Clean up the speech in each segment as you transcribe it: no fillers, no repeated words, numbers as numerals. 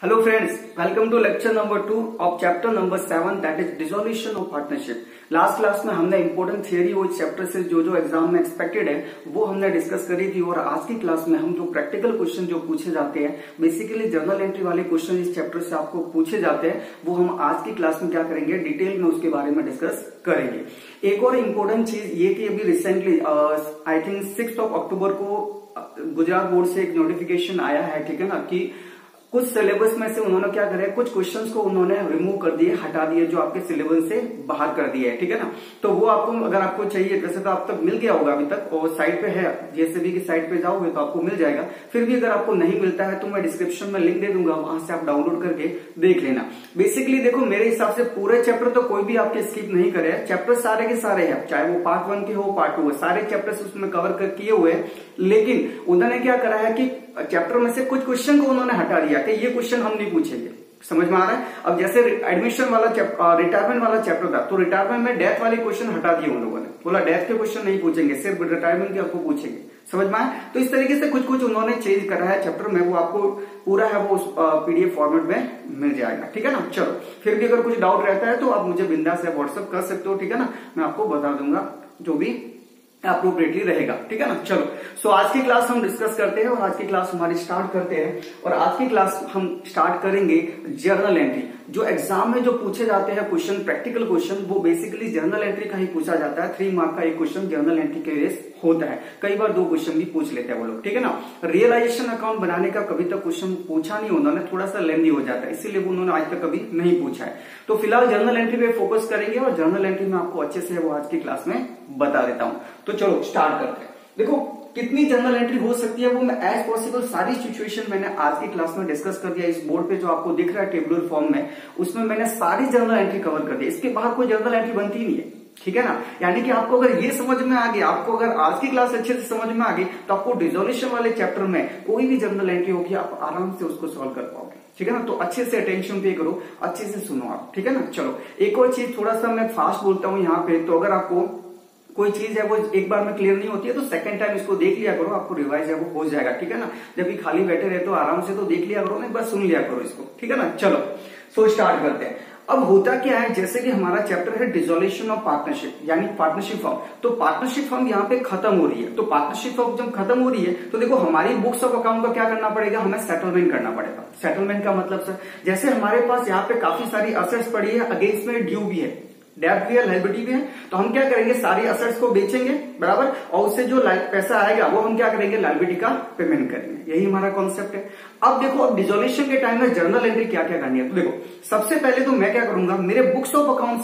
Hello friends, welcome to lecture number 2 of chapter number 7 that is dissolution of partnership। Last class में हमने important theory वो chapter से जो exam में expected है वो हमने डिस्कस करी थी और आज की क्लास में हम जो प्रैक्टिकल क्वेश्चन जो पूछे जाते हैं बेसिकली जर्नल एंट्री वाले क्वेश्चन इस चैप्टर से आपको पूछे जाते हैं वो हम आज की क्लास में क्या करेंगे डिटेल में उसके बारे में डिस्कस करेंगे। एक और इम्पोर्टेंट चीज ये कि अभी रिसेंटली आई थिंक 6 अक्टूबर को गुजरात बोर्ड से एक नोटिफिकेशन आया है, ठीक है ना, कि कुछ सिलेबस में से उन्होंने क्या करे कुछ क्वेश्चंस को उन्होंने रिमूव कर दिए, हटा दिए, जो आपके सिलेबस से बाहर कर दिए है, ठीक है ना। तो वो आपको अगर आपको चाहिए, वैसे तो आप तक मिल गया होगा अभी तक और साइट पे है, जेएसएबी की साइट पे जाओगे तो आपको मिल जाएगा। फिर भी अगर आपको नहीं मिलता है तो मैं डिस्क्रिप्शन में लिंक दे दूंगा, वहां से आप डाउनलोड करके देख लेना। बेसिकली देखो मेरे हिसाब से पूरे चैप्टर तो कोई भी आपके स्किप नहीं करे, चैप्टर सारे के सारे हैं, चाहे वो पार्ट 1 के हो पार्ट 2 हो, सारे चैप्टर्स उसमें कवर किए हुए हैं। लेकिन उन्होंने क्या करा है कि चैप्टर में से कुछ क्वेश्चन को उन्होंने हटा दिया कि ये क्वेश्चन हम नहीं पूछेंगे। समझ में आ रहा है? अब जैसे एडमिशन वाला रिटायरमेंट वाला चैप्टर था तो रिटायरमेंट में डेथ वाले क्वेश्चन हटा दिए उन लोगों ने, बोला डेथ के क्वेश्चन नहीं पूछेंगे, सिर्फ रिटायरमेंट के आपको पूछेंगे। समझ में आया? तो इस तरीके से कुछ कुछ उन्होंने चेंज करा है चैप्टर में, वो आपको पूरा है वो पीडीएफ फॉर्मेट में मिल जाएगा, ठीक है ना। चलो फिर भी अगर कुछ डाउट रहता है तो आप मुझे बिंदास से व्हाट्सएप कर सकते हो, ठीक है ना, मैं आपको बता दूंगा जो भी अप्रोप्रिएटली रहेगा, ठीक है ना। चलो सो आज की क्लास हम डिस्कस करते हैं और आज की क्लास हमारी स्टार्ट करते हैं। और आज की क्लास हम स्टार्ट करेंगे जर्नल एंट्री। जो एग्जाम में जो पूछे जाते हैं क्वेश्चन, प्रैक्टिकल क्वेश्चन, वो बेसिकली जर्नल एंट्री का ही पूछा जाता है। 3 मार्क का एक क्वेश्चन जर्नल एंट्री के बेस होता है, कई बार 2 क्वेश्चन भी पूछ लेते हैं वो लोग, ठीक है ना। रियलाइजेशन अकाउंट बनाने का कभी तक क्वेश्चन पूछा नहीं, उन्होंने थोड़ा सा लेंदी हो जाता है, इसीलिए उन्होंने आज तक कभी नहीं पूछा है। तो फिलहाल जर्नल एंट्री पे फोकस करेंगे और जर्नल एंट्री में आपको अच्छे से वो आज की क्लास में बता देता हूं। तो चलो स्टार्ट करते हैं। देखो कितनी जर्नल एंट्री हो सकती है वो मैं एज पॉसिबल सारी सिचुएशन मैंने आज की क्लास में डिस्कस कर दिया। इस बोर्ड पे जो आपको दिख रहा है टेबुलर फॉर्म में, उसमें मैंने सारी जर्नल एंट्री कवर कर दी। इसके बाहर कोई जर्नल एंट्री बनती नहीं है, ठीक है ना। यानी कि आपको अगर ये समझ में आ गया, आपको अगर आज की क्लास अच्छे से समझ में आ गई तो आपको डिसोल्यूशन वाले चैप्टर में कोई भी जर्नल एंट्री होगी आप आराम से उसको सॉल्व कर पाओगे, ठीक है ना। तो अच्छे से अटेंशन पे करो, अच्छे से सुनो आप, ठीक है ना। चलो एक और चीज, थोड़ा सा मैं फास्ट बोलता हूं यहाँ पे, तो अगर आपको कोई चीज है वो एक बार में क्लियर नहीं होती है तो सेकंड टाइम इसको देख लिया करो, आपको रिवाइज है वो हो जाएगा, ठीक है ना। जब भी खाली बैठे रहते हो आराम से तो देख लिया करो, एक बार सुन लिया करो इसको, ठीक है ना। चलो सो स्टार्ट करते हैं। अब होता क्या है, जैसे कि हमारा चैप्टर है डिसोल्यूशन ऑफ पार्टनरशिप यानी पार्टनरशिप फॉर्म, तो पार्टनरशिप फॉर्म यहाँ पे खत्म हो रही है। तो पार्टनरशिप फॉर्म जब खत्म हो रही है तो देखो हमारी बुक्स ऑफ अकाउंट का क्या करना पड़ेगा, हमें सेटलमेंट करना पड़ेगा। सेटलमेंट का मतलब सर, जैसे हमारे पास यहाँ पे काफी सारी असेट्स पड़ी है, अगेंस्ट में ड्यू भी है, डेब्ट भी है, लायबिलिटी भी है, तो हम क्या करेंगे सारी असेट्स को बेचेंगे, बराबर, और उससे जो पैसा आएगा वो हम क्या करेंगे लायबिलिटी का पेमेंट करेंगे। यही हमारा कॉन्सेप्ट है। अब देखो अब डिसोल्यूशन के टाइम में जर्नल एंट्री क्या क्या करनी है, तो देखो सबसे पहले तो मैं क्या करूंगा, मेरे बुक्स ऑफ अकाउंट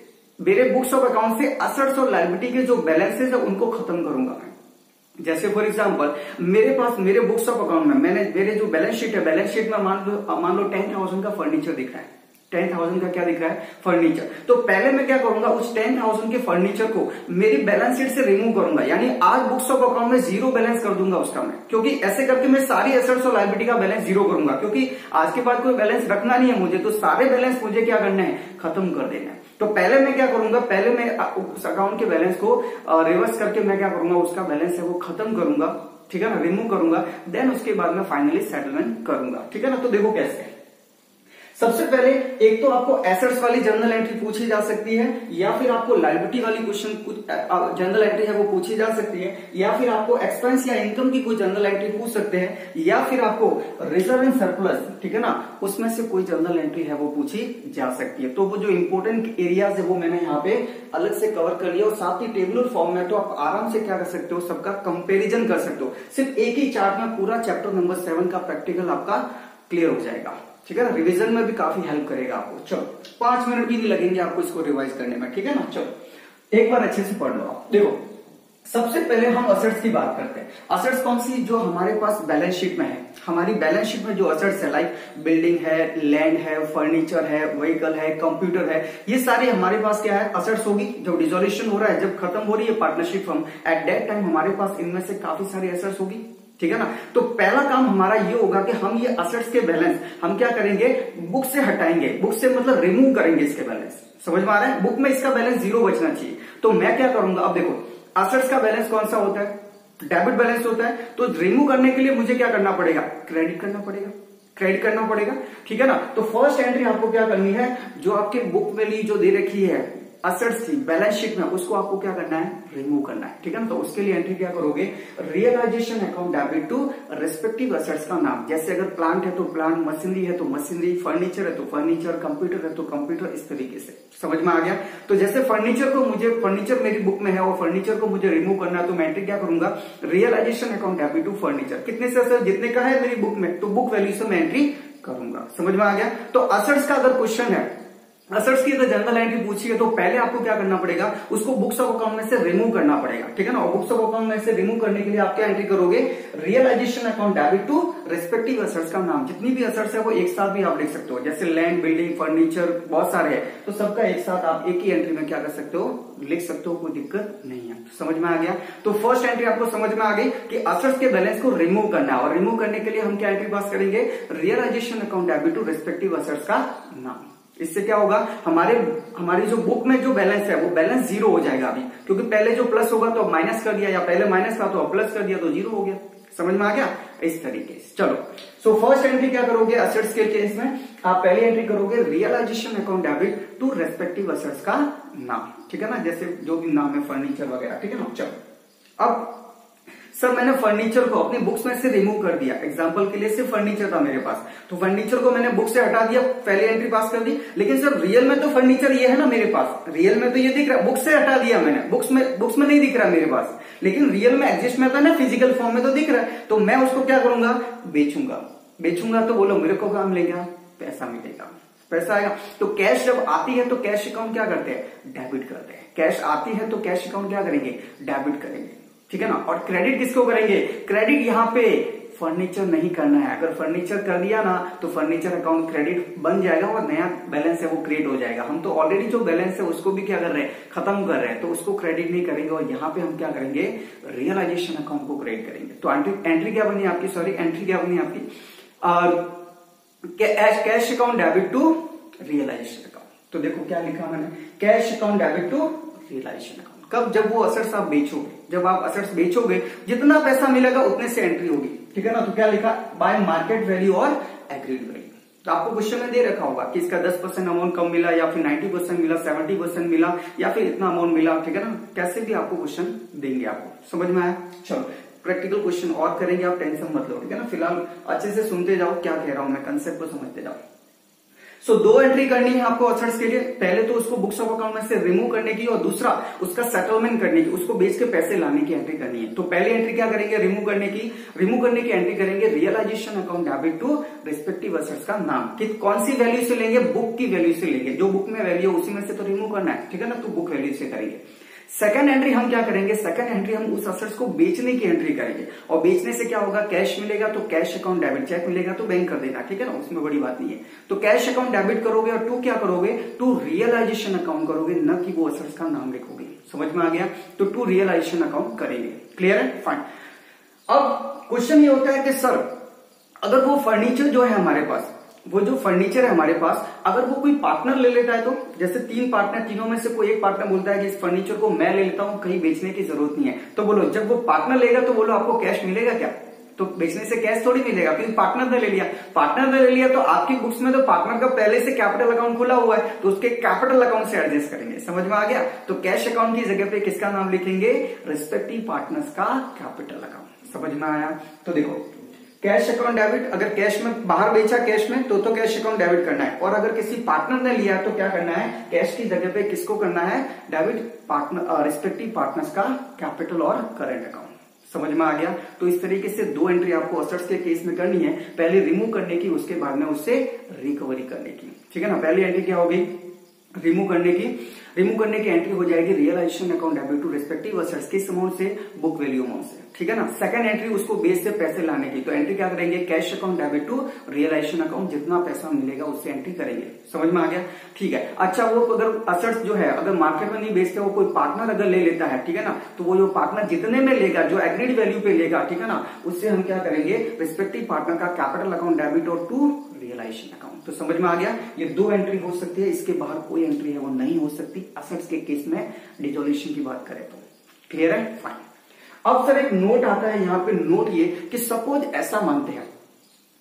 से असेट्स और लायबिलिटी के जो बैलेंसेस है उनको खत्म करूंगा मैं। जैसे फॉर एग्जांपल मेरे बुक्स ऑफ अकाउंट में मेरे जो बैलेंस शीट है, बैलेंस शीट में मान लो 10,000 का फर्नीचर दिख रहा है, 10,000 का क्या दिख रहा है फर्नीचर। तो पहले मैं क्या करूंगा, उस 10,000 के फर्नीचर को मेरी बैलेंस शीट से रिमूव करूंगा, यानी आज बुक्स ऑफ अकाउंट में 0 बैलेंस कर दूंगा उसका मैं, क्योंकि ऐसे करके मैं सारी एसेट्स और लायबिलिटी का बैलेंस 0 करूंगा, क्योंकि आज के बाद कोई बैलेंस रखना नहीं है मुझे, तो सारे बैलेंस मुझे क्या करना है, खत्म कर देना है। तो पहले मैं क्या करूंगा, पहले मैं उस अकाउंट के बैलेंस को रिवर्स करके मैं क्या करूंगा, उसका बैलेंस है वो खत्म करूंगा, ठीक है ना, रिमूव करूंगा, देन उसके बाद में फाइनली सेटलमेंट करूंगा, ठीक है ना। तो देखो कैसे है, सबसे पहले एक तो आपको एसेट्स वाली जर्नल एंट्री पूछी जा सकती है, या फिर आपको लायबिलिटी वाली क्वेश्चन जर्नल एंट्री है वो पूछी जा सकती है, या फिर आपको एक्सपेंस या इनकम की कोई जर्नल एंट्री पूछ सकते हैं, या फिर आपको रिजर्व एंड सरप्लस, ठीक है ना, उसमें से कोई जर्नल एंट्री है वो पूछी जा सकती है। तो वो जो इंपॉर्टेंट एरियाज है वो मैंने यहाँ पे अलग से कवर कर लिया, और साथ ही टेबुलर फॉर्म में तो आप आराम से क्या कर सकते हो, सबका कंपेरिजन कर सकते हो। सिर्फ एक ही चार्ट में पूरा चैप्टर नंबर 7 का प्रैक्टिकल आपका क्लियर हो जाएगा, ठीक है ना। रिवीजन में भी काफी हेल्प करेगा आपको। चलो 5 मिनट भी नहीं लगेंगे आपको इसको रिवाइज करने में, ठीक है ना। चलो एक बार अच्छे से पढ़ लो आप। देखो सबसे पहले हम असेट्स की बात करते हैं। असेट्स कौन सी, जो हमारे पास बैलेंस शीट में है। हमारी बैलेंस शीट में जो असेट्स है, लाइक बिल्डिंग है, लैंड है, फर्नीचर है, व्हीकल है, कंप्यूटर है, ये सारे हमारे पास क्या है, असेट्स होगी। जब डिसोल्यूशन हो रहा है, जब खत्म हो रही है partnership firm, at that time हमारे पास इनमें से काफी सारी असेट्स होगी, ठीक है ना। तो पहला काम हमारा ये होगा कि हम ये असेट्स के बैलेंस हम क्या करेंगे, बुक से हटाएंगे, बुक से मतलब रिमूव करेंगे इसके बैलेंस। समझ में आ रहा है, बुक में इसका बैलेंस 0 बचना चाहिए। तो मैं क्या करूंगा, अब देखो असेट्स का बैलेंस कौन सा होता है, डेबिट बैलेंस होता है। तो रिमूव करने के लिए मुझे क्या करना पड़ेगा, क्रेडिट करना पड़ेगा। क्रेडिट करना पड़ेगा, ठीक है ना। तो फर्स्ट एंट्री आपको क्या करनी है, जो आपके बुक वैल्यू जो दे रखी है असेट्स थी बैलेंस शीट में, उसको आपको क्या करना है, रिमूव करना है, ठीक है ना। तो उसके लिए एंट्री क्या करोगे, realisation account debit to respective assets का नाम। जैसे अगर प्लांट है तो प्लांट, मशीनरी है तो मशीनरी, फर्नीचर है तो फर्नीचर, कंप्यूटर है तो कंप्यूटर, इस तरीके से समझ में आ गया। तो जैसे फर्नीचर मेरी बुक में है और फर्नीचर को मुझे रिमूव करना है, तो मैं एंट्री क्या करूंगा, realisation account debit to furniture. कितने से सर, जितने का है मेरी बुक में, तो बुक वैल्यू से मैं एंट्री करूंगा। समझ में आ गया। तो असेट्स का अगर क्वेश्चन है, असेट्स की अगर जनरल एंट्री पूछी है, तो पहले आपको क्या करना पड़ेगा, उसको बुक्स ऑफ अकाउंट में से रिमूव करना पड़ेगा, ठीक है ना। और बुक्स ऑफ अकाउंट में से रिमूव करने के लिए आप क्या एंट्री करोगे, realisation account debit to respective assets का नाम। जितनी भी असेट्स है वो एक साथ भी आप लिख सकते हो, जैसे लैंड, बिल्डिंग, फर्नीचर, बहुत सारे हैं, तो सबका एक साथ आप एक ही एंट्री में क्या कर सकते हो, लिख सकते हो, कोई दिक्कत नहीं है। समझ में आ गया। तो फर्स्ट एंट्री आपको समझ में आ गई कि असेट्स के बैलेंस को रिमूव करना है, और रिमूव करने के लिए हम क्या एंट्री पास करेंगे, realisation account debit to respective assets का नाम। इससे क्या होगा, हमारी जो बुक में जो बैलेंस है वो बैलेंस जीरो हो जाएगा अभी, क्योंकि पहले जो प्लस होगा तो माइनस कर दिया, या पहले माइनस था तो प्लस कर दिया तो जीरो हो गया। समझ में आ गया। इस तरीके से चलो, सो फर्स्ट एंट्री क्या करोगे, असेट्स के केस में आप पहली एंट्री करोगे realisation account debit to respective assets का नाम, ठीक है ना। जैसे जो भी नाम है फर्नीचर वगैरह, ठीक है ना। चलो, अब सर मैंने फर्नीचर को अपनी बुक्स में से रिमूव कर दिया, एग्जांपल के लिए सिर्फ फर्नीचर था मेरे पास, तो फर्नीचर को मैंने बुक से हटा दिया, पहले एंट्री पास कर दी। लेकिन सर रियल में तो फर्नीचर ये है ना मेरे पास, रियल में तो ये दिख रहा है, बुक से हटा दिया मैंने, बुक्स में नहीं दिख रहा मेरे पास, लेकिन रियल में एग्जिस्ट में था ना, फिजिकल फॉर्म में तो दिख रहा है। तो मैं उसको क्या करूंगा, बेचूंगा। तो बोलो मेरे को काम मिलेगा, पैसा मिलेगा, पैसा आएगा। तो कैश जब आती है तो कैश अकाउंट क्या करते हैं, डेबिट करते हैं। कैश आती है तो कैश अकाउंट क्या करेंगे, डेबिट करेंगे, ठीक है ना। और क्रेडिट किसको करेंगे, क्रेडिट यहाँ पे फर्नीचर नहीं करना है। अगर फर्नीचर कर दिया ना तो फर्नीचर अकाउंट क्रेडिट बन जाएगा और नया बैलेंस है वो क्रिएट हो जाएगा। हम तो ऑलरेडी जो बैलेंस है उसको भी क्या कर रहे हैं, खत्म कर रहे हैं, तो उसको क्रेडिट नहीं करेंगे, और यहाँ पे हम क्या करेंगे, रियलाइजेशन अकाउंट को क्रिएट करेंगे। तो एंट्री क्या बनी आपकी, एंट्री क्या बनी आपकी, cash account debit to realisation account. तो देखो क्या लिखा मैंने, cash account debit to realisation account. कब, जब वो असेट्स आप बेचोगे, जब आप असेट्स बेचोगे जितना पैसा मिलेगा उतने से एंट्री होगी, ठीक है ना। तो क्या लिखा, बाय मार्केट वैल्यू और एग्रीड वैल्यू। तो आपको क्वेश्चन में दे रखा होगा कि इसका 10% अमाउंट कम मिला, या फिर 90% मिला, 70% मिला, या फिर इतना अमाउंट मिला, ठीक है ना। कैसे भी आपको क्वेश्चन देंगे, आपको समझ में आया। चलो प्रैक्टिकल क्वेश्चन और करेंगे, आप टेंशन मत लो, ठीक है ना। फिलहाल अच्छे से सुनते जाओ, क्या कह रहा हूं मैं, कंसेप्ट को समझते जाओ। सो दो एंट्री करनी है आपको असेट्स के लिए, पहले तो उसको बुक्स ऑफ अकाउंट में से रिमूव करने की, और दूसरा उसका सेटलमेंट करने की, उसको बेच के पैसे लाने की एंट्री करनी है। तो पहली एंट्री क्या करेंगे, रिमूव करने की एंट्री करेंगे, realisation account debit to respective assets का नाम। कि कौन सी वैल्यू से लेंगे, बुक की वैल्यू से लेंगे, जो बुक में वैल्यू उसी में से तो रिमूव करना है, ठीक है ना। तो बुक वैल्यू से करेंगे। सेकंड एंट्री हम क्या करेंगे, सेकंड एंट्री हम उस असेट्स को बेचने की एंट्री करेंगे, और बेचने से क्या होगा, कैश मिलेगा तो कैश अकाउंट डेबिट, चेक मिलेगा तो बैंक कर देना, ठीक है ना, उसमें बड़ी बात नहीं है। तो कैश अकाउंट डेबिट करोगे, और टू क्या करोगे, टू रियलाइजेशन अकाउंट करोगे, न कि वो असेट्स का नाम लिखोगे। समझ में आ गया। तो टू रियलाइजेशन अकाउंट करेंगे, क्लियर है, फाइन। अब क्वेश्चन ये होता है कि सर अगर वो फर्नीचर जो है हमारे पास, वो जो फर्नीचर है हमारे पास, अगर वो कोई पार्टनर ले लेता है, तो जैसे 3 पार्टनर, तीनों में से कोई एक पार्टनर बोलता है कि इस फर्नीचर को मैं ले लेता हूं, कहीं बेचने की जरूरत नहीं है, तो बोलो जब वो पार्टनर लेगा तो बोलो आपको कैश मिलेगा क्या, तो बेचने से कैश थोड़ी मिलेगा, क्योंकि पार्टनर ने ले लिया। पार्टनर ने ले लिया तो आपकी बुक्स में तो पार्टनर का पहले से कैपिटल अकाउंट खुला हुआ है, तो उसके कैपिटल अकाउंट से एडजस्ट करेंगे। समझ में आ गया। तो कैश अकाउंट की जगह पे किसका नाम लिखेंगे, रिस्पेक्टिव पार्टनर्स का कैपिटल अकाउंट। समझ में आया। तो देखो कैश अकाउंट डेबिट, अगर कैश में बाहर बेचा कैश में तो कैश अकाउंट डेबिट करना है, और अगर किसी पार्टनर ने लिया तो क्या करना है, कैश की जगह पे किसको करना है, डेबिट पार्टनर, रिस्पेक्टिव पार्टनर्स का कैपिटल और करंट अकाउंट। समझ में आ गया। तो इस तरीके से दो एंट्री आपको असेट्स के केस में करनी है, पहले रिमूव करने की, उसके बाद में उससे रिकवरी करने की, ठीक है ना। पहली एंट्री क्या होगी, रिमूव करने की एंट्री हो जाएगी realisation account debit to respective assets, किस अमाउंट से, बुक वैल्यू अमाउंट से, ठीक है ना। सेकंड एंट्री उसको बेस से पैसे लाने की, तो एंट्री क्या करेंगे, cash account debit to realisation account, जितना पैसा मिलेगा उससे एंट्री करेंगे। समझ में आ गया, ठीक है। अच्छा वो अगर असेट्स जो है अगर मार्केट में नहीं बेचते, वो कोई पार्टनर अगर ले लेता है, ठीक है ना, तो वो जो पार्टनर जितने में लेगा, जो एग्रीड वैल्यू पे लेगा, ठीक है ना, उससे हम क्या करेंगे, रिस्पेक्टिव पार्टनर का कैपिटल अकाउंट डेबिट और टू रियलाइजेशन अकाउंट। तो समझ में आ गया। ये दो एंट्री हो सकती है, इसके बाहर कोई एंट्री है वो नहीं हो सकती असेट्स के केस में, डिसोल्यूशन की बात करें तो। क्लियर है, फाइन। अब सर एक नोट आता है यहाँ पे, नोट ये कि सपोज ऐसा मानते हैं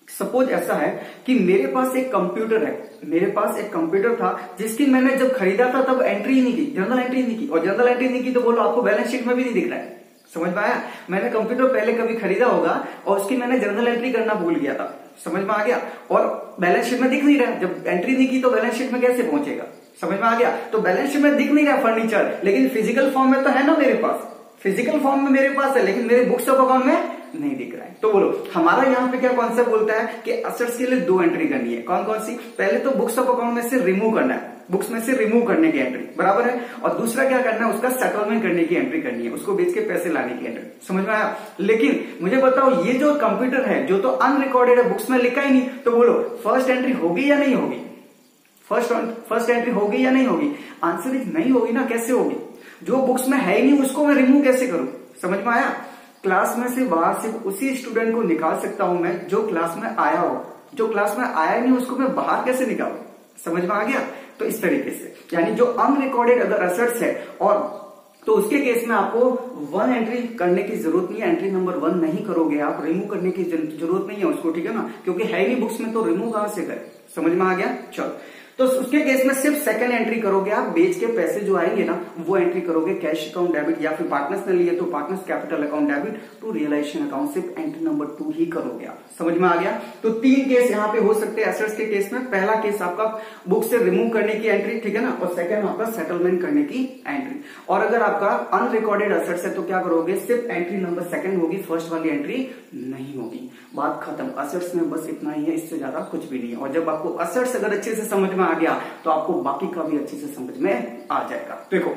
सपोज ऐसा है कि मेरे पास एक कंप्यूटर है, मेरे पास एक कंप्यूटर था जिसकी मैंने जब खरीदा था तब एंट्री नहीं की, जर्नल एंट्री नहीं की, और जर्नल एंट्री नहीं की तो बोलो आपको बैलेंस शीट में भी नहीं दिख रहा है। समझ में आया? मैंने कंप्यूटर पहले कभी खरीदा होगा और उसकी मैंने जर्नल एंट्री करना भूल गया था, समझ में आ गया, और बैलेंस शीट में दिख नहीं रहा। जब एंट्री नहीं की तो बैलेंस शीट में कैसे पहुंचेगा? समझ में आ गया? तो बैलेंस शीट में दिख नहीं रहा फर्नीचर, लेकिन फिजिकल फॉर्म में तो है ना मेरे पास, फिजिकल फॉर्म में मेरे पास है, लेकिन मेरे बुक्स ऑफ अकाउंट में नहीं दिख रहा है। तो बोलो हमारा यहाँ पे क्या कॉन्सेप्ट बोलता है कि असेट्स के लिए 2 एंट्री करनी है। कौन कौन सी? पहले तो बुक्स ऑफ अकाउंट में से रिमूव करना है, बुक्स में से रिमूव करने की एंट्री, बराबर है, और दूसरा क्या करना है, उसका सेटलमेंट करने की एंट्री करनी है, उसको बेच के पैसे लाने की एंट्री। समझ में आया? लेकिन मुझे बताओ ये जो कंप्यूटर है जो तो अनरिकॉर्डेड है, बुक्स में लिखा ही नहीं, तो बोलो फर्स्ट एंट्री होगी या नहीं होगी? फर्स्ट एंट्री होगी या नहीं होगी? आंसर इज नहीं होगी ना। कैसे होगी? जो बुक्स में है ही नहीं उसको मैं रिमूव कैसे करूं? समझ में आया? क्लास में से बाहर सिर्फ उसी स्टूडेंट को निकाल सकता हूं मैं जो क्लास में आया हो, जो क्लास में आया नहीं उसको मैं बाहर कैसे निकालूं? समझ में आ गया? तो इस तरीके से, यानी जो अनरिकॉर्डेड अगर असेट्स है और तो उसके केस में आपको 1 एंट्री करने की जरूरत नहीं है, एंट्री नंबर 1 नहीं करोगे आप, रिमूव करने की जरूरत नहीं है उसको, ठीक है ना, क्योंकि है नहीं बुक्स में, तो रिमूव कहां से करें? समझ में आ गया? चलो, तो उसके केस में सिर्फ सेकंड एंट्री करोगे आप, बेच के पैसे जो आएंगे ना वो एंट्री करोगे, कैश अकाउंट डेबिट, या फिर पार्टनर्स ने लिए तो partners capital account debit to realisation account, सिर्फ एंट्री नंबर 2 ही करोगे आप। समझ में आ गया? तो 3 केस यहाँ पे हो सकते हैं एसेट्स के केस में। पहला केस आपका बुक से रिमूव करने की एंट्री, ठीक है ना, और सेकंड आपका सेटलमेंट करने की एंट्री। और अगर आपका अनरिकॉर्डेड एसेट्स है तो क्या करोगे? सिर्फ एंट्री नंबर 2 होगी, फर्स्ट वाली एंट्री नहीं होगी। बात खत्म। असेट्स में बस इतना ही है, इससे ज्यादा कुछ भी नहीं है। और जब आपको असेट्स अगर अच्छे से समझ में आ गया तो आपको बाकी का भी अच्छे से समझ में आ जाएगा। देखो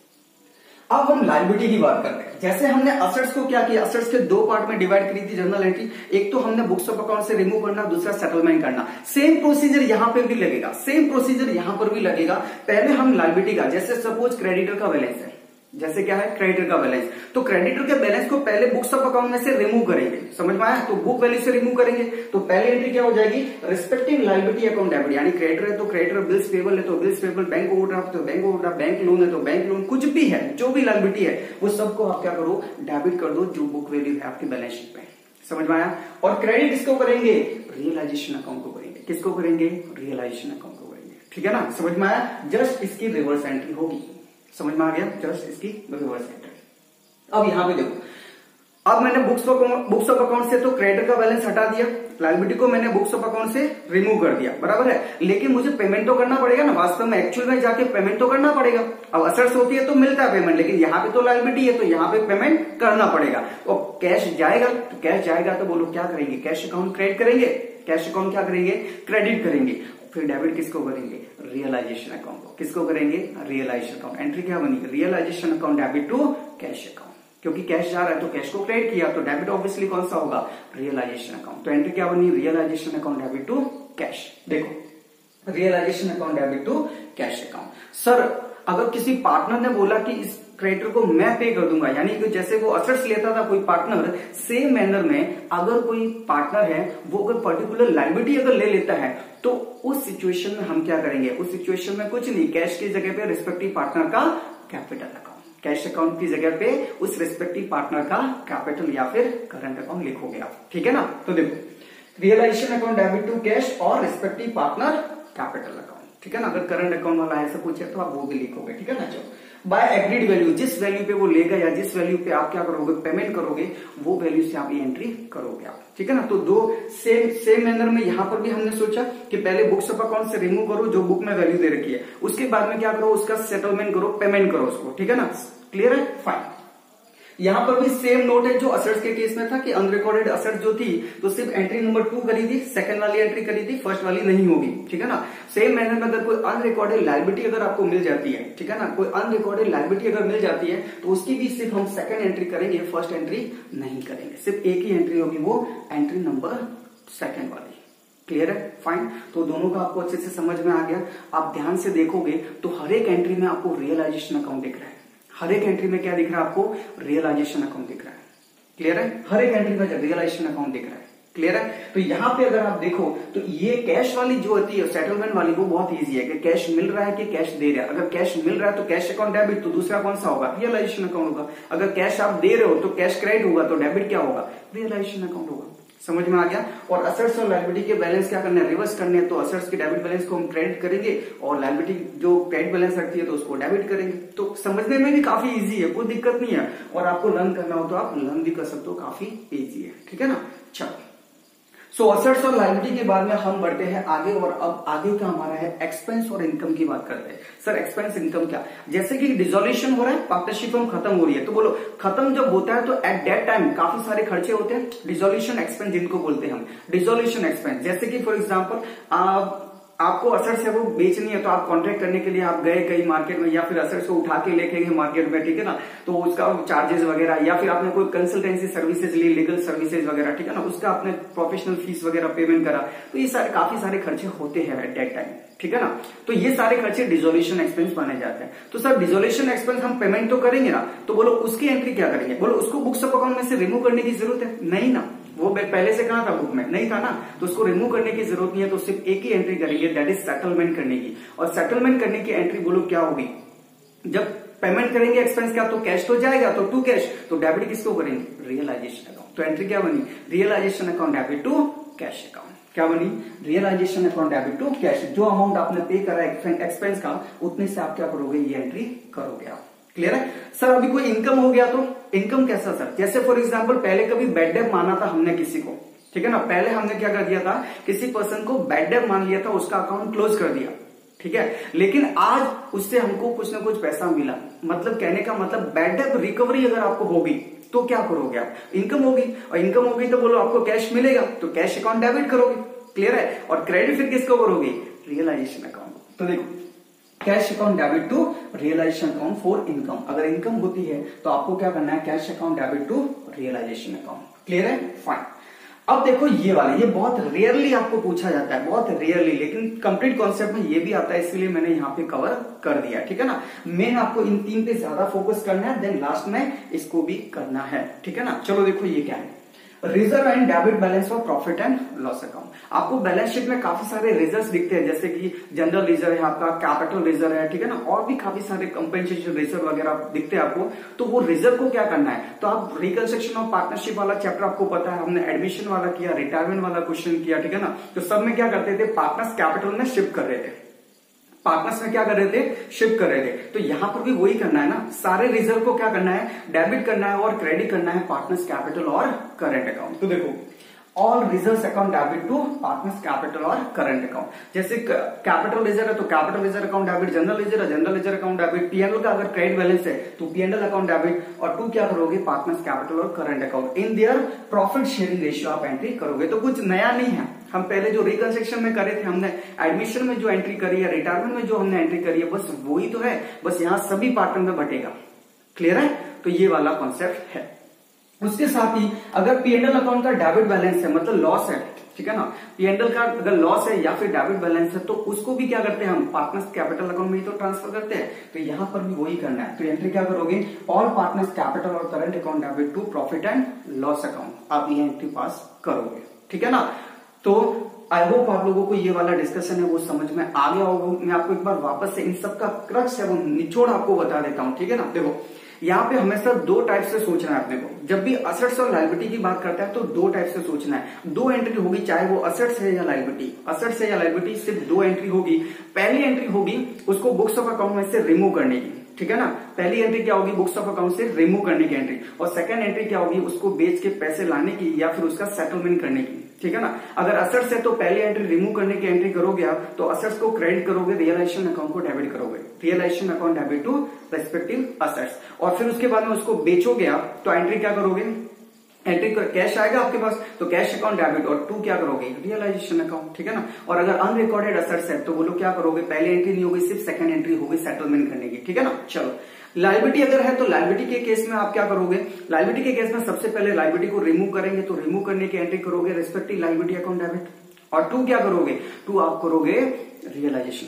अब हम लायबिलिटी की बात करते हैं। जैसे हमने असेट्स को क्या किया, असेट्स के 2 पार्ट में डिवाइड करी थी जर्नल एंट्री, एक तो हमने बुक्स ऑफ अकाउंट से रिमूव करना, दूसरा सेटलमेंट करना। सेम प्रोसीजर यहां पे भी लगेगा, सेम प्रोसीजर यहां पर भी लगेगा। पहले हम लायबिलिटी का, जैसे सपोज क्रेडिटर का बैलेंस है, जैसे क्या है क्रेडिटर का बैलेंस, तो क्रेडिटर के बैलेंस को पहले बुक्स ऑफ अकाउंट में से रिमूव करेंगे। समझ में आया? तो बुक वैल्यू से रिमूव करेंगे तो पहली एंट्री क्या हो जाएगी? रिस्पेक्टिव लायबिलिटी अकाउंट डेबिट, यानी क्रेडिटर है तो क्रेडिटर, बिल्स पेबल है तो बिल्स पेबल, बैंक ओवरड्राफ्ट तो बैंक ओवरड्राफ्ट, बैंक लोन है तो बैंक लोन, कुछ भी है जो भी लायबिलिटी है वो सबको आप क्या करो? डेबिट कर दो जो बुक वैल्यू है आपकी बैलेंस शीट पे। समझ में आया? और क्रेडिट किसको करेंगे? रियलाइजेशन अकाउंट को करेंगे। किसको करेंगे? रियलाइजेशन अकाउंट को करेंगे। ठीक है ना? समझ में आया? जस्ट इसकी रिवर्स एंट्री होगी। समझ में आ गया? जस्ट इसकी रिवर्स एंट्री। अब यहां पे देखो, अब मैंने बुक्स ऑफ अकाउंट से तो क्रेडिटर का बैलेंस हटा दिया, लायबिलिटी को मैंने बुक्स ऑफ अकाउंट से रिमूव कर दिया, बराबर है, लेकिन मुझे पेमेंट तो करना पड़ेगा ना, वास्तव में एक्चुअल में जाके पेमेंट तो करना पड़ेगा। अब असेट्स होती है तो मिलता है पेमेंट, लेकिन यहाँ पे तो लायबिलिटी है तो यहाँ पे पेमेंट करना पड़ेगा। और कैश जाएगा तो कैश जाएगा तो बोलो क्या करेंगे? कैश अकाउंट क्रेडिट करेंगे, कैश अकाउंट क्या करेंगे? क्रेडिट करेंगे। फिर डेबिट किसको करेंगे? रियलाइजेशन अकाउंट को। किसको करेंगे? Realisation account. एंट्री क्या बनी? Realisation account debit to cash account, क्योंकि कैश जा रहा है तो कैश को क्रेडिट किया, तो डेबिट ऑब्वियसली कौन सा होगा? Realisation account. तो एंट्री क्या बनी? Realisation account debit to cash. देखो realisation account debit to cash account. Sir अगर किसी पार्टनर ने बोला कि इस क्रेडिटर को मैं पे कर दूंगा, यानी कि जैसे वो असेट्स लेता था कोई पार्टनर, सेम मैनर में अगर कोई पार्टनर है वो अगर पर्टिकुलर लायबिलिटी अगर ले लेता है तो उस सिचुएशन में हम क्या करेंगे? उस सिचुएशन में कुछ नहीं, कैश की जगह पे रिस्पेक्टिव पार्टनर का कैपिटल अकाउंट, कैश अकाउंट की जगह पे उस रिस्पेक्टिव पार्टनर का कैपिटल या फिर करंट अकाउंट लिखोगे आप। ठीक है ना? तो देखो realisation account debit to cash और रिस्पेक्टिव पार्टनर कैपिटल अकाउंट। ठीक है ना? अगर करंट अकाउंट वाला ऐसा पूछे तो आप वो भी लिखोगे। ठीक है ना? चलो, बाय एग्रीड वैल्यू, जिस वैल्यू पे वो लेगा या जिस वैल्यू पे आप क्या करोगे? पेमेंट करोगे, वो वैल्यू से आप ये एंट्री करोगे आप। ठीक है ना? तो दो सेम मैनर में यहां पर भी हमने सोचा कि पहले बुक्स ऑफ अकाउंट से रिमूव करो जो बुक में वैल्यू दे रखी है, उसके बाद में क्या करो? उसका सेटलमेंट करो, पेमेंट करो उसको। ठीक है ना? क्लियर है? फाइन। यहां पर भी सेम नोट है जो असेट्स के केस में था कि अनरिकॉर्डेड असेट जो थी तो सिर्फ एंट्री नंबर 2 करी थी, सेकंड वाली एंट्री करी थी, फर्स्ट वाली नहीं होगी। ठीक है ना? सेम मैनर में अगर कोई अनरिकॉर्डेड लायबिलिटी अगर आपको मिल जाती है, ठीक है ना, कोई अनरिकॉर्डेड लायबिलिटी अगर मिल जाती है तो उसकी भी सिर्फ हम सेकंड एंट्री करेंगे, फर्स्ट एंट्री नहीं करेंगे। सिर्फ एक ही एंट्री होगी, वो एंट्री नंबर 2 वाली। क्लियर है? फाइन। तो दोनों का आपको अच्छे से समझ में आ गया। आप ध्यान से देखोगे तो हर एक एंट्री में आपको रियलाइजेशन अकाउंट दिख रहा है, हर एक एंट्री में क्या दिख रहा है आपको? रियलाइजेशन अकाउंट दिख रहा है। क्लियर है? हर एक एंट्री में रियलाइजेशन अकाउंट दिख रहा है। क्लियर है? तो यहां पे अगर आप देखो तो ये कैश वाली जो होती है सेटलमेंट वाली, वो बहुत इजी है कि कैश मिल रहा है कि कैश दे रहा है। अगर कैश मिल रहा है तो कैश अकाउंट डेबिट, तो दूसरा कौन सा होगा? रियलाइजेशन अकाउंट होगा। अगर कैश आप दे रहे हो तो कैश क्रेडिट होगा, तो डेबिट क्या होगा? रियलाइजेशन अकाउंट होगा। समझ में आ गया। और असेट्स और लायबिलिटी के बैलेंस क्या करने हैं, रिवर्स करने हैं। तो असेट्स के डेबिट बैलेंस को हम क्रेडिट करेंगे और लायबिलिटी जो क्रेडिट बैलेंस रखती है तो उसको डेबिट करेंगे। तो समझने में भी काफी इजी है, कोई दिक्कत नहीं है। और आपको लर्न करना हो तो आप लर्न भी कर सकते हो, काफी इजी है, ठीक है ना। चलो, सो असेट्स और लायबिलिटी के बाद में हम बढ़ते हैं आगे। और अब आगे का हमारा है एक्सपेंस और इनकम की बात करते हैं। सर एक्सपेंस इनकम क्या, जैसे कि डिसोल्यूशन हो रहा है, पार्टनरशिप फर्म खत्म हो रही है, तो बोलो खत्म जब होता है तो एट दैट टाइम काफी सारे खर्चे होते हैं, डिसोल्यूशन एक्सपेंस जिनको बोलते हैं हम, डिसोल्यूशन एक्सपेंस। जैसे कि फॉर एग्जांपल आपको असेट्स है वो बेचनी है, तो आप कॉन्ट्रैक्ट करने के लिए आप गए कहीं मार्केट में, या फिर असेट्स को उठा के लेके गए मार्केट में, ठीक है ना, तो उसका चार्जेस वगैरह, या फिर आपने कोई कंसल्टेंसी सर्विसेज ली, लीगल सर्विसेज वगैरह, ठीक है ना, उसका आपने प्रोफेशनल फीस वगैरह पेमेंट करा, तो ये सारे काफी सारे खर्चे होते हैं एट दैट टाइम, ठीक है ना। तो ये सारे खर्चे डिसोल्यूशन एक्सपेंस माने जाते हैं। तो सर डिसोल्यूशन एक्सपेंस हम पेमेंट तो करेंगे ना, तो बोलो उसकी एंट्री क्या करेंगे, बोलो उसको बुक्स ऑफ अकाउंट में से रिमूव करने की जरूरत है, नहीं ना, वो पहले से कहा था बुक में, नहीं था ना, तो उसको रिमूव करने की जरूरत नहीं है। तो सिर्फ एक ही एंट्री करेंगे, दैट इज सेटलमेंट करने की। और सेटलमेंट करने की एंट्री बोलो क्या होगी, जब पेमेंट करेंगे एक्सपेंस का तो कैश तो जाएगा, तो टू कैश, तो डेबिट किसको करेंगे, रियलाइजेशन अकाउंट। तो एंट्री क्या बनी, realisation account debit to cash account. क्या बनी, realisation account debit to cash. जो अमाउंट आपने पे करा एक्सपेंस का, उतने से आप क्या करोगे, ये एंट्री करोगे आप। क्लियर है सर। अभी कोई इनकम हो गया, तो इनकम कैसा सर, जैसे फॉर एग्जांपल पहले कभी बैड डेट माना था हमने किसी को, ठीक है ना, पहले हमने क्या कर दिया था, किसी पर्सन को बैड डेट मान लिया था, उसका अकाउंट क्लोज कर दिया, ठीक है, लेकिन आज उससे हमको कुछ ना कुछ पैसा मिला, मतलब कहने का मतलब बैड डेट रिकवरी अगर आपको होगी तो क्या करोगे आप, इनकम होगी, और इनकम होगी तो बोलो आपको कैश मिलेगा, तो कैश अकाउंट डेबिट करोगे। क्लियर है। और क्रेडिट फिर किसको करोगे, रियलाइजेशन अकाउंट। तो देखो cash account debit to realisation account for income. अगर इनकम होती है तो आपको क्या करना है, cash account debit to realisation account. Clear है, फाइन। अब देखो ये वाला, ये बहुत रेयरली आपको पूछा जाता है, बहुत रेयरली, लेकिन कंप्लीट कॉन्सेप्ट में ये भी आता है, इसलिए मैंने यहाँ पे कवर कर दिया, ठीक है ना। मेन आपको इन तीन पे ज्यादा फोकस करना है, देन लास्ट में इसको भी करना है, ठीक है ना। चलो देखो ये क्या है, रिजर्व एंड डेबिट बैलेंस और प्रॉफिट एंड लॉस अकाउंट। आपको बैलेंस शीट में काफी सारे रिजर्व्स दिखते हैं, जैसे कि जनरल रिजर्व है आपका, कैपिटल रिजर्व है, ठीक है ना, और भी काफी सारे कंपेंसेशन रिजर्व वगैरह दिखते हैं आपको। तो वो रिजर्व को क्या करना है, तो आप रिकंस्ट्रक्शन ऑफ पार्टनरशिप वाला चैप्टर आपको पता है, हमने एडमिशन वाला किया, रिटायरमेंट वाला क्वेश्चन किया, ठीक है ना। तो सब में क्या करते थे, पार्टनर्स कैपिटल में शिफ्ट कर रहे थे, पार्टनर्स में क्या कर रहे थे, शिफ्ट कर रहे थे। तो यहां पर भी वही करना है ना, सारे रिजर्व को क्या करना है, डेबिट करना है और क्रेडिट करना है पार्टनर्स कैपिटल और करंट अकाउंट। तो देखो all reserve account debit to partners capital और करंट अकाउंट। जैसे कैपिटल रिजर्व है तो capital reserve account debit, general reserve है general reserve account debit, PNL का अगर क्रेडिट बैलेंस है तो पीएनएल अकाउंट डेबिट, और टू क्या करोगे, पार्टनर्स कैपिटल और current account. In their profit sharing ratio आप एंट्री करोगे। तो कुछ नया नहीं है, हम पहले जो रिकंस्ट्रक्शन में करे थे, हमने एडमिशन में जो एंट्री करी है, रिटायरमेंट में जो हमने एंट्री करी है, बस वही तो है, बस यहाँ सभी पार्टनर में बटेगा। क्लियर है, तो ये वाला कॉन्सेप्ट है। उसके साथ ही अगर पीएनएल अकाउंट का डेबिट बैलेंस है, मतलब लॉस है, ठीक है ना, पीएनएल का अगर लॉस है या फिर डेबिट बैलेंस है, तो उसको भी क्या करते हैं हम, पार्टनर्स कैपिटल अकाउंट में ही तो ट्रांसफर करते हैं। तो यहां पर भी वही करना है। तो एंट्री क्या करोगे, ऑल पार्टनर्स कैपिटल और current account debit to profit and loss account, आप ये एंट्री पास करोगे, ठीक है ना। तो आई होप आप लोगों को ये वाला डिस्कशन है वो समझ में आ गया होगा। मैं आपको एक बार वापस से इन सब का क्रक्स है वो निचोड़ आपको बता देता हूं, ठीक है ना। देखो यहाँ पे हमेशा दो टाइप से सोचना है अपने को, जब भी असेट्स और लायबिलिटी की बात करता है तो दो टाइप से सोचना है। दो एंट्री होगी, चाहे वो असेट्स है या लायबिलिटी, असेट्स है या लायबिलिटी, सिर्फ दो एंट्री होगी। पहली एंट्री होगी उसको बुक्स ऑफ अकाउंट में से रिमूव करने की, ठीक है ना। पहली एंट्री क्या होगी, बुक्स ऑफ अकाउंट से रिमूव करने की एंट्री, और सेकंड एंट्री क्या होगी, उसको बेच के पैसे लाने की या फिर उसका सेटलमेंट करने की, ठीक है ना। अगर असेट्स है तो पहली एंट्री रिमूव करने की एंट्री करोगे आप, तो असेट्स को क्रेडिट करोगे, रियलाइजेशन अकाउंट को डेबिट करोगे, realisation account debit to respective assets. और फिर उसके बाद में उसको बेचोगे आप, तो एंट्री क्या करोगे, एंट्री कैश आएगा आपके पास, तो कैश अकाउंट डेबिट, और टू क्या करोगे, रियलाइजेशन अकाउंट, ठीक है ना। और अगर अनरिकॉर्डेड असेट्स है तो बोलो क्या करोगे, पहली एंट्री नहीं होगी, सिर्फ सेकंड एंट्री होगी सेटलमेंट करने की, ठीक है ना। चलो लायबिलिटी अगर है तो लायबिलिटी के केस में आप क्या करोगे, लायबिलिटी के केस में सबसे पहले लायबिलिटी को रिमूव करेंगे, तो रिमूव करने की एंट्री करोगे रेस्पेक्टिव लायबिलिटी अकाउंट डेबिट, और टू क्या करोगे, टू आप करोगे रियलाइजेशन अकाउंट।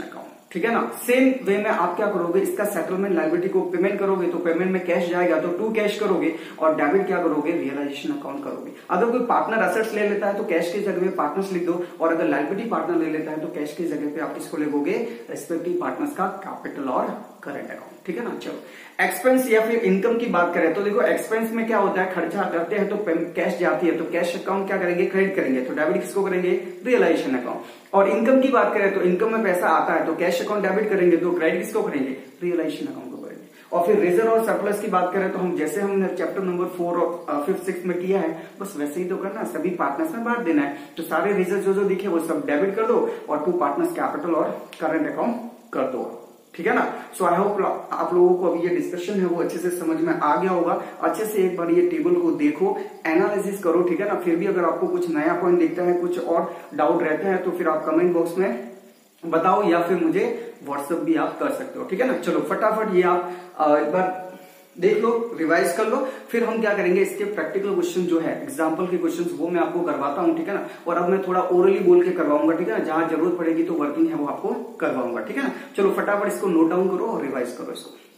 ठीक है ना। सेम वे में आप क्या करोगे, इसका सेटलमेंट लायबिलिटी को पेमेंट करोगे तो पेमेंट में कैश जाएगा तो टू कैश करोगे, और डेबिट क्या करोगे, रियलाइजेशन अकाउंट करोगे। अगर कोई पार्टनर एसेट्स ले लेता है तो कैश की जगह पे पार्टनर्स लिख दो, और अगर लायबिलिटी पार्टनर ले लेता है तो कैश की जगह पे आप किसको लिखोगे, रिस्पेक्टिव पार्टनर्स का कैपिटल और करंट अकाउंट। ठीक है ना। चलो एक्सपेंस या फिर इनकम की बात करें तो देखो एक्सपेंस में क्या होता है, खर्चा करते हैं तो कैश जाती है तो कैश अकाउंट क्या करेंगे, क्रेडिट करेंगे, तो डेबिट किसको करेंगे, रियलाइजेशन अकाउंट। और इनकम की बात करें तो इनकम में पैसा आता है तो कैश अकाउंट डेबिट करेंगे, तो क्रेडिट किसको करेंगे, रियलाइजेशन अकाउंट को करेंगे। और फिर रिजर्व और सरप्लस की बात करें तो हम जैसे हमने चैप्टर नंबर 4 और 5, 6 में किया है बस वैसे ही तो करना, सभी पार्टनर्स में बांट देना है। तो सारे रिजर्व जो दिखे वो सब डेबिट कर दो और टू पार्टनर्स कैपिटल और करंट अकाउंट कर दो। ठीक है ना। सो आई होप आप लोगों को अभी ये डिस्कशन है वो अच्छे से समझ में आ गया होगा। अच्छे से एक बार ये टेबल को देखो, एनालिसिस करो। ठीक है ना। फिर भी अगर आपको कुछ नया पॉइंट दिखता है, कुछ और डाउट रहते हैं तो फिर आप कमेंट बॉक्स में बताओ या फिर मुझे व्हाट्सएप भी आप कर सकते हो। ठीक है ना। चलो फटाफट ये आप एक बार देख लो, रिवाइज कर लो, फिर हम क्या करेंगे, इसके प्रैक्टिकल क्वेश्चन जो है, एग्जांपल के क्वेश्चंस वो मैं आपको करवाता हूं। ठीक है ना। और अब मैं थोड़ा ओरली बोल के करवाऊंगा। ठीक है ना। जहां जरूरत पड़ेगी तो वर्किंग है वो आपको करवाऊंगा। ठीक है ना। चलो फटाफट इसको नोट डाउन करो और रिवाइज करो इसको।